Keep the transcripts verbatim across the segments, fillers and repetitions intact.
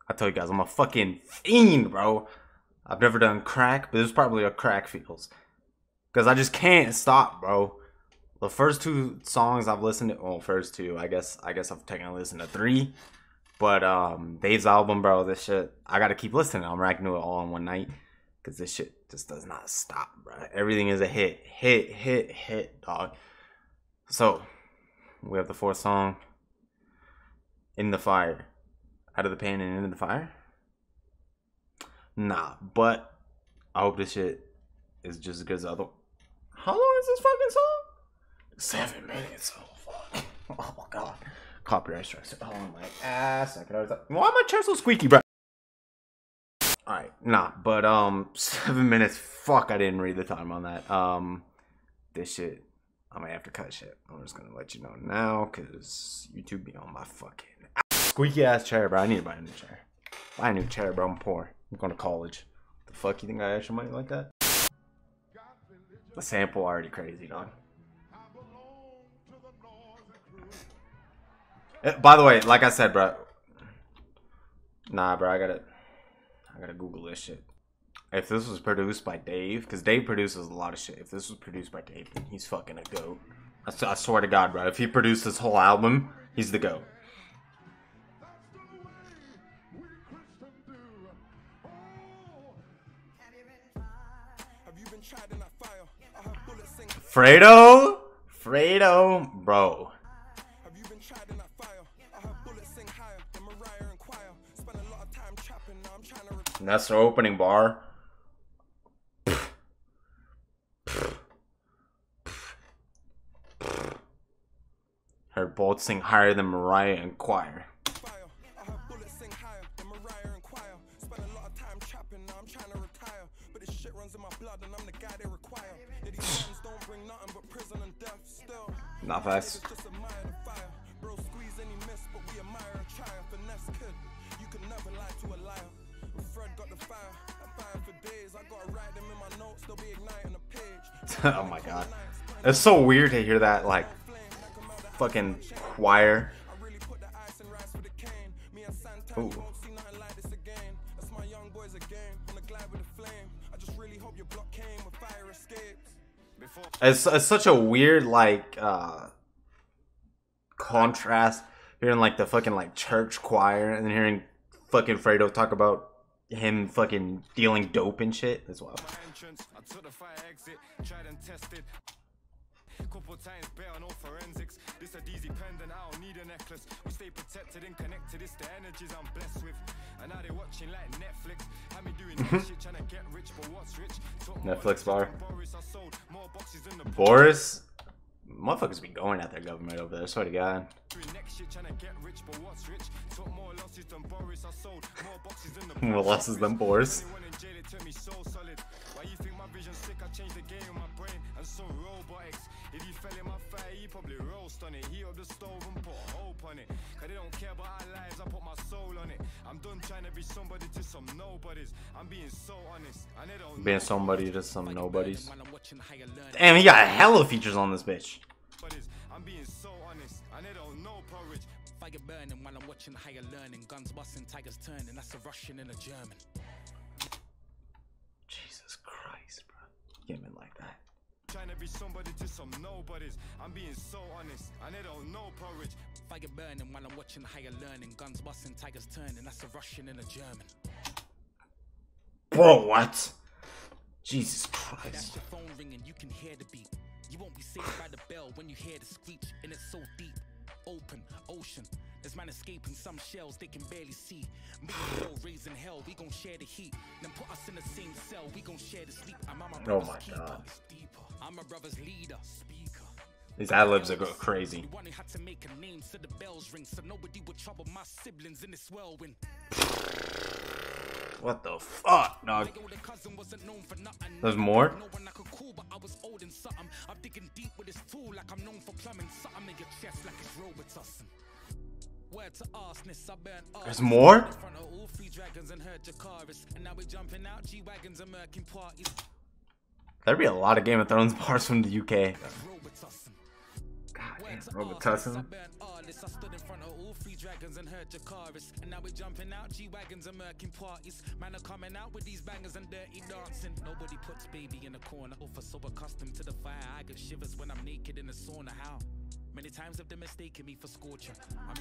I tell you guys, I'm a fucking fiend, bro. I've never done crack, but this is probably what crack feels. Because I just can't stop, bro. The first two songs I've listened to, well, first two, I guess I guess I've technically listened to three. But um, Dave's album, bro, this shit, I gotta keep listening. I'm racking to it all in one night. Because this shit just does not stop, bro. Everything is a hit. Hit, hit, hit, dog. So, we have the fourth song, In the Fire. Out of the Pain and Into the Fire? Nah, but I hope this shit is just as good as the other. How long is this fucking song? Seven minutes. Oh, fuck. Oh, my God. Copyright strikes. Oh, my ass. I can always... Why am my chair so squeaky, bro? Alright, nah, but, um, seven minutes. Fuck, I didn't read the time on that. Um, this shit, I might have to cut shit. I'm just gonna let you know now, because YouTube be on my fucking squeaky ass chair, bro. I need to buy a new chair. Buy a new chair, bro. I'm poor. I'm going to college. The fuck, you think I have extra money like that? The sample already crazy, dog. By the way, like I said, bro. Nah, bro, I gotta, I gotta Google this shit. If this was produced by Dave, because Dave produces a lot of shit. If this was produced by Dave, then he's fucking a goat. I, I swear to God, bro. If he produced this whole album, he's the goat. Fredo? Fredo? Bro. And that's the opening bar. Her both sing higher than Mariah and Choir. Not fast. Oh my God. It's so weird to hear that, like, fucking choir. Ooh. It's, it's such a weird, like, uh, contrast hearing, like, the fucking, like, church choir and then hearing fucking Fredo talk about him fucking dealing dope and shit as well. Couple times better, no forensics. This a D Z pendant, I don't need a necklace. We stay protected and connected, it's the energies I'm blessed with. And now they watching like Netflix. Had me doing that shit, trying to get rich, but what's rich? Netflix bar. Boris? Motherfuckers be going at their government over there, I swear to God. More losses than Boris. If you fell in my fire, you probably roast on it. Heat up the stove and put hope on it. Cause they don't care about our lives, I put my soul on it. I'm done trying to be somebody to some nobodies. I'm being so honest. And they don't being somebody to some nobodies. Damn, he got hella features on this bitch. I'm being so honest. And they don't know porridge. Fire burning while I'm watching higher learning. Guns busting, tigers turning. That's a Russian and a German. Jesus Christ, bro. Get me like that. Trying to be somebody to some nobodies. I'm being so honest, and they don't know porridge. Fire burning while I'm watching higher learning. Guns busting, tigers turning. That's a Russian and a German. Bro, what? Jesus Christ. That's your phone ringing, you can hear the beat. You won't be saved by the bell when you hear the screech, and it's so deep. Open ocean. There's man escaping some shells they can barely see. Me and Bill raising hell, we gon' share the heat. Then put us in the same cell, we gon' share the sleep. I'm my brother's oh my keeper. God. I'm my brother's leader. Speaker. These ad-libs are go crazy. One who had to make a name so the bells ring, so nobody would trouble my siblings in this whirlwind. What the fuck, dog? There's more? I'm digging deep with this tool like I'm known for plumbing. Something in your chest like it's Robitussin. Word to arsonists, I burn arse. There's more? In front of all three dragons and heard Jakaris. And now we're jumping out G-Wagons and murking parties. There'd be a lot of Game of Thrones bars from the U K. God Robitussin. I stood in front of all three dragons and heard Jakaris. And now we're jumping out G-Wagons and murking parties. Man are coming out with these bangers and dirty dancing. Nobody puts baby in a corner. For so accustomed to the fire, I get shivers when I'm naked in the sauna. How many times have they mistaken me for Scorcher? I'm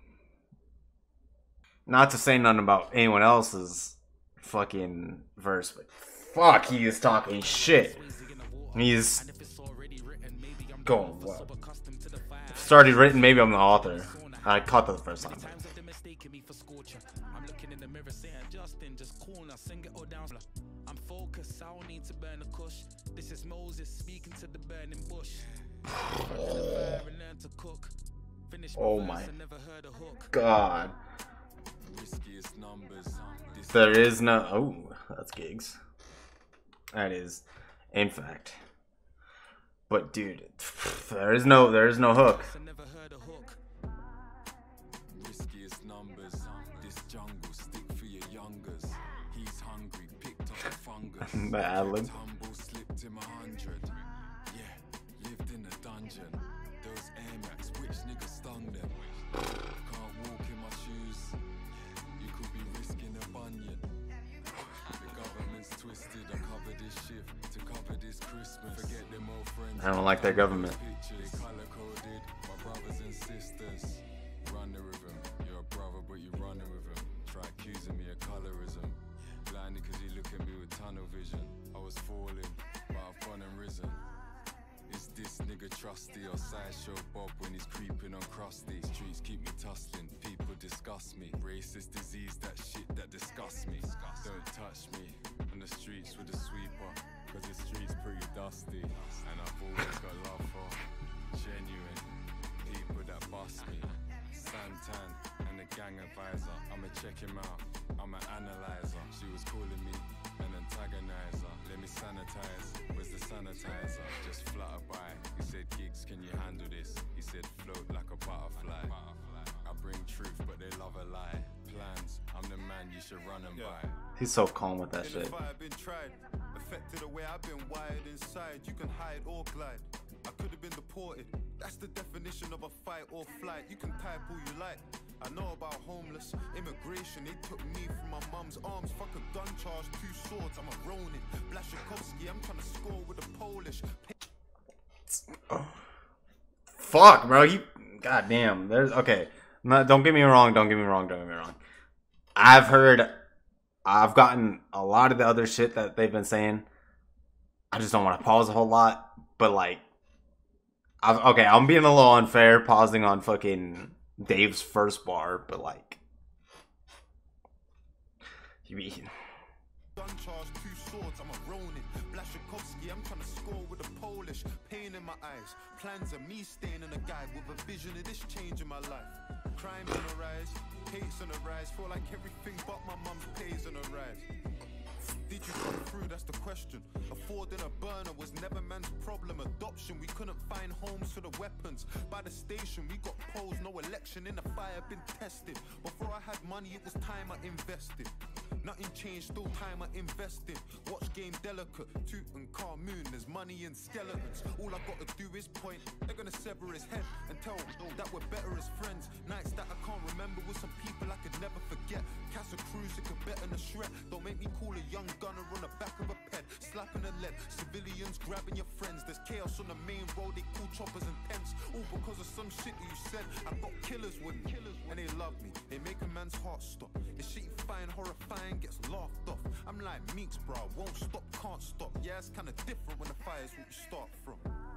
Not to say nothing about anyone else's fucking verse, but fuck, he is talking shit. He's going well. Started written, maybe I'm the author. I caught that the first time. I'm looking in the mirror saying, Justin, just corner, sing it all down. I'm focused, I don't need to burn a kush. This is Moses speaking to the burning bush. Oh my god. There is no. Oh, that's gigs. That is, in fact. But dude, there is no, there is no hook. Riskiest numbers. This jungle stick for your youngers. He's hungry, picked up a fungus. Humble, slipped him a hundred. Yeah, lived in a dungeon. Those Air Max, which nigga stung them? Can't walk in my shoes. You could be risking a bunion. The government's twisted. I cover this shift to cover this Christmas. Forget them old friends. I don't like their government. Color coded, my brothers and sisters. Running with him. You're a brother, but you running with him. Try accusing me of colorism. Blinded because you look at me with tunnel vision. I was falling, but I've gone and risen. Is this nigga trusty or sideshow Bob when he's creeping on crusty? Streets keep me tussling, people disgust me. Racist disease, that shit that disgusts me. Don't touch me on the streets with a sweeper, cause the streets pretty dusty. And I've always got love for genuine people that bust me. Santan and the gang advisor, I'ma check him out, I'm an analyzer. She was calling me an antagonizer. Let me sanitize, where's the sanitizer? Just flutter by, he said, Gigs, can you handle this? He said, float like a butterfly. I bring truth, but they love a lie. Plans, I'm the man you should run and buy. He's so calm with that shit. Been tried, affected the way I've been wired inside. You can hide or glide. I could have been deported. That's the definition of a fight or flight. You can type all you like. I know about homeless immigration. They took me from my mum's arms. Fuck a gun charge, two swords. I'm a Ronin. Blaszczykowski, I'm trying to score with a Polish. Oh. Fuck, bro. You. Goddamn. There's okay. No, don't get me wrong. Don't get me wrong. Don't get me wrong. I've heard. I've gotten a lot of the other shit that they've been saying. I just don't want to pause a whole lot. But like. I've, okay, I'm being a little unfair pausing on fucking Dave's first bar, but like, you mean? Gun charge, two swords, I'm a Ronin. Blaszczykowski, I'm trying to score with a Polish. Pain in my eyes, plans of me staying in a guide with a vision of this change in my life. Crime on the rise, hate's on the rise. Feel like everything but my mum's pays on the rise. Did you come through? That's the question. Affording a burner was never man's problem. Adoption, we couldn't find homes for the weapons. By the station, we got posed. No election in the fire, been tested. Before I had money, it was time I invested. Nothing changed, still time I invested. Watch game delicate, Tutankhamun, there's money in skeletons. All I gotta do is point. They're gonna sever his head and tell that we're better as friends. Nights that I can't remember with some people I could never forget. Casa Cruz, it could bet in a shred. Don't make me call a young gunner on the back of a ped, slapping a lead. Civilians grabbing your friends. There's chaos on the main road. They call choppers and tents, all because of some shit that you said. I got killers with me, and they love me. They make a man's heart stop. This shit you find horrifying gets laughed off. I'm like Meeks, bro. Won't stop, can't stop. Yeah, it's kind of different when the fire's what you start from.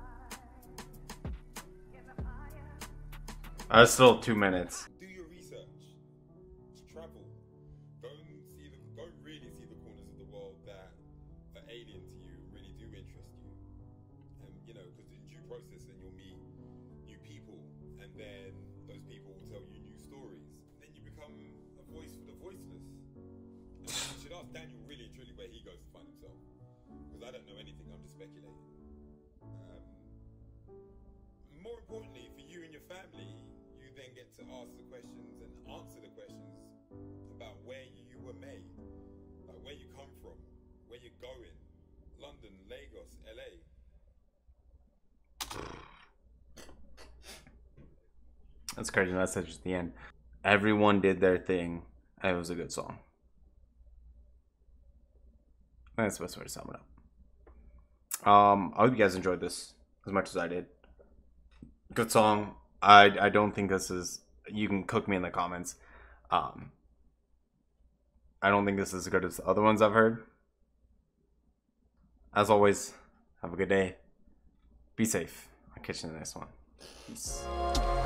That's still two minutes. Do your research. Travel. Go and see the. Go really see the corners of the world that are alien to you, really do interest you. And you know, because in due process, then you'll meet new people, and then those people will tell you new stories. Then you become a voice for the voiceless. And you should ask Daniel really and truly where he goes to find himself, because I don't know anything. I'm just speculating. Um, more importantly, for you and your family, you then get to ask the questions and answer the questions about where you were made, like where you come from, where you're going. London, Lagos, L A. That's crazy. That's just the end. Everyone did their thing. And it was a good song. That's the best way to sum it up. Um, I hope you guys enjoyed this as much as I did. Good song. I I don't think this is. You can cook me in the comments. Um, I don't think this is as good as the other ones I've heard. As always, have a good day. Be safe. I'll catch you in the next one. Peace.